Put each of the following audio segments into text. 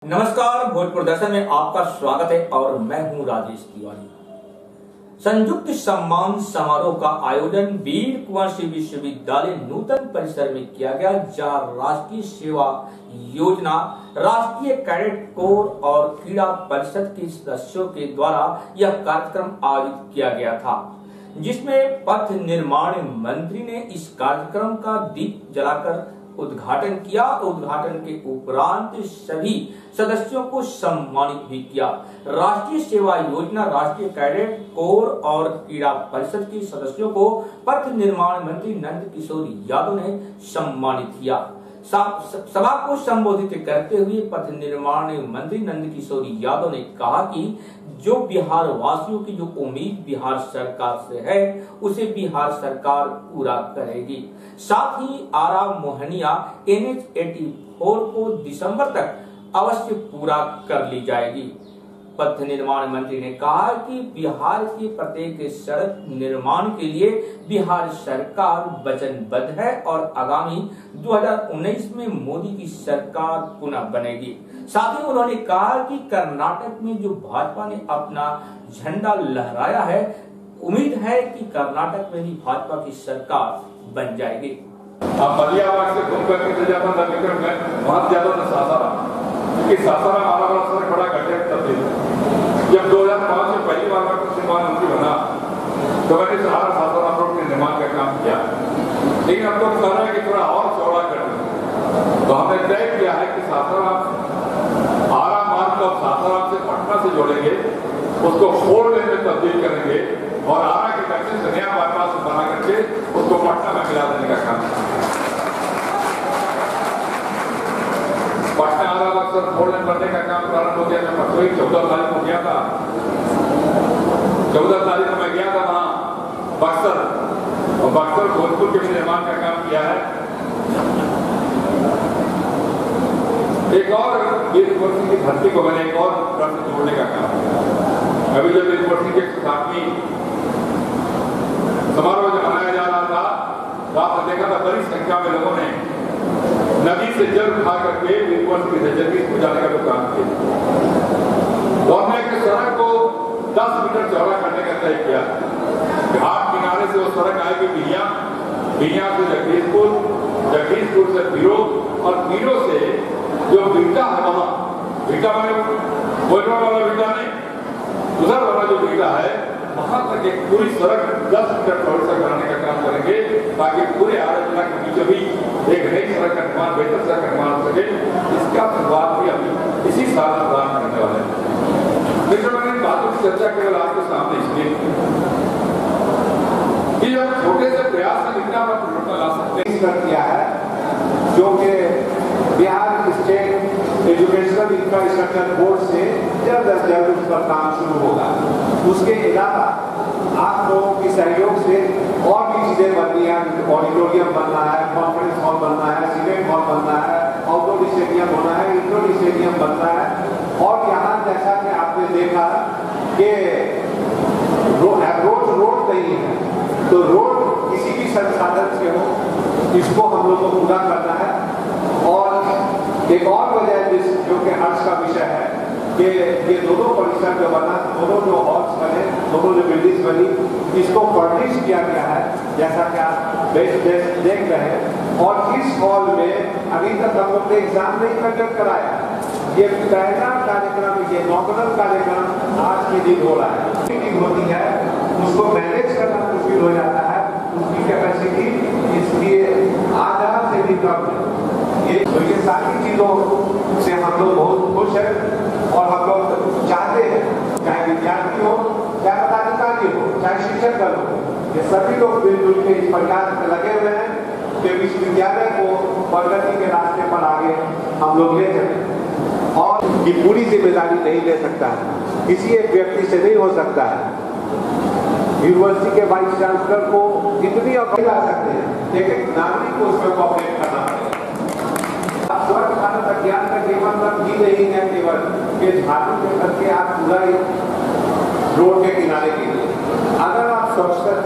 नमस्कार, भोजपुर दर्शन में आपका स्वागत है और मैं हूं राजेश तिवारी। संयुक्त सम्मान समारोह का आयोजन वीर कुंवर सिंह विश्वविद्यालय नूतन परिसर में किया गया, जहां राष्ट्रीय सेवा योजना, राष्ट्रीय कैडेट कोर और क्रीड़ा परिषद के सदस्यों के द्वारा यह कार्यक्रम आयोजित किया गया था, जिसमें पथ निर्माण मंत्री ने इस कार्यक्रम का दीप जलाकर उद्घाटन किया। उद्घाटन के उपरांत सभी सदस्यों को सम्मानित भी किया। राष्ट्रीय सेवा योजना, राष्ट्रीय कैडेट कोर और क्रीड़ा परिषद के सदस्यों को पथ निर्माण मंत्री नंद किशोर यादव ने सम्मानित किया। सभा को संबोधित करते हुए पथ निर्माण मंत्री नंद किशोर यादव ने कहा कि जो बिहार वासियों की जो उम्मीद बिहार सरकार से है, उसे बिहार सरकार पूरा करेगी। साथ ही आरा मोहनिया NH 84 को दिसंबर तक अवश्य पूरा कर ली जाएगी। पथ निर्माण मंत्री ने कहा कि बिहार के प्रत्येक सड़क निर्माण के लिए बिहार सरकार वचनबद्ध है और आगामी 2019 में मोदी की सरकार पुनः बनेगी। साथ ही उन्होंने कहा कि कर्नाटक में जो भाजपा ने अपना झंडा लहराया है, उम्मीद है कि कर्नाटक में भी भाजपा की सरकार बन जाएगी। अब मलियाबाग से घूम करके जाता था विक्रम में, वहां ज्यादा था सासाराम, क्योंकि सासाराम हमारा बड़ा सर बड़ा घटे तब्दील। जब 2005 में पहली बार निर्माण मंत्री बना तो मैंने सहारा सासाराम रोड के निर्माण का काम किया, लेकिन अब लोग कह रहे हैं कि थोड़ा और चौड़ा कर दें। तो हमने तय किया है कि सासाराम आरा मार्ग को सासाराम से पटना से जोड़ेंगे, उसको 4 लेन में तब्दील करेंगे और आरा के कच्चे से नया बाईपास बना करके उसको पटना में मिला देने का काम। पटना आरा अक्सर 4 लेन बनने का काम प्रारंभ हो गया। मैं परसों ही 14 तारीख को गया था, 14 तारीख को मैं गया था वहां बक्सर, और बक्सर भोजपुर के भी निर्माण का काम किया है। एक और यूनिवर्सिटी की धरती को मैंने एक और प्रश्न जोड़ने का काम किया। अभी जब यूनिवर्सिटी के 60वीं समारोह जब मनाया जा रहा था, तो आपने देखा था बड़ी संख्या में लोगों ने नदी से जल उठा करके यूनिवर्सिटी से जगदीश को जाने का जो काम किया। और मैं एक सड़क को 10 मीटर चौड़ा करने का तय किया। घाट किनारे से वो सड़क आएगी बिहिया, बिहिया से जगदीशपुर, जगदीशपुर से पीरो, और पीरो से जो बीटा है वहां, बीटा मैंने बोलने वाला बीटा नहीं, उधर वाला जो बीटा है वहां तक एक पूरी सड़क 10 मीटर चौड़ी तक बनाने का काम करेंगे, ताकि पूरे आरा जिला के बीचों बीच एक नई सड़क का निर्माण, बेहतर सड़क का निर्माण हो सके। इसका शुरुआत भी अभी इसी साल प्रारंभ करने वाले हैं। लेकिन मैंने इन बातों की चर्चा केवल आपके सामने इसलिए कि जब छोटे से प्रयास से कितना परिवर्तन ला सकते हैं किया है, जो कि Bihar state educational infrastructure board से जल्द अज जल्द उस पर काम शुरू होगा। उसके अलावा आप लोगों के सहयोग से और भी चीजें बननी है। ऑडिटोरियम बनना है, कॉन्फ्रेंस हॉल बनना है, सीमेंट हॉल बनना है, आउटडोर स्टेडियम होना है, इंडोर स्टेडियम बनना है। और यहाँ जैसा कि आपने देखा कि रोड नहीं है, तो रोड किसी भी संसाधन से हो, इसको हम लोग को पूरा करना है। और एक और वजह जो कि हर्ष का विषय है कि ये दोनों परिसर जो बना, दोनों जो हॉल्स बने, दोनों जो बिल्डिंग्स बनी, इसको फर्निश किया गया है, जैसा कि आप देख रहे हैं। और इस हॉल में अभी तक हम लोग ने एग्जाम नहीं कंडक्ट कराया। ये पहला कार्यक्रम, ये नॉमिनल कार्यक्रम आज के दिन हो रहा है। मीटिंग होती है, उसको मैनेज करना मुश्किल हो जाता है, उसकी कैपेसिटी इसलिए आधा से भी कम है। तो ये सारी चीजों से हम लोग बहुत खुश हैं और हम लोग चाहते हैं, चाहे विद्यार्थी हो, चाहे पदाधिकारी हो, चाहे शिक्षक दल हो, ये सभी लोग मिलजुल के इस प्रयास में लगे हुए हैं कि विश्वविद्यालय को प्रगति के रास्ते पर आगे हम लोग ले चलें। और ये पूरी जिम्मेदारी नहीं ले सकता है, किसी एक व्यक्ति से नहीं हो सकता है। यूनिवर्सिटी के वाइस चांसलर को इतनी अवधि ला सकते हैं, लेकिन नागरिक को उसमें कॉपरेट करना पड़ेगा। स्वच्छ भारत अभियान का ये मतलब ही नहीं है केवल कि झाड़ू के करके आप पूरा रोड के किनारे कीजिए। अगर आप स्वच्छता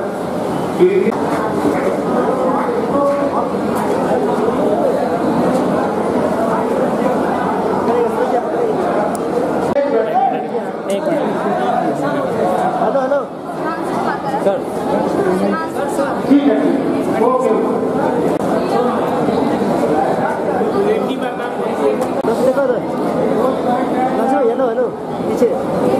ठीक है, ओके। हेलो हेलो पीछे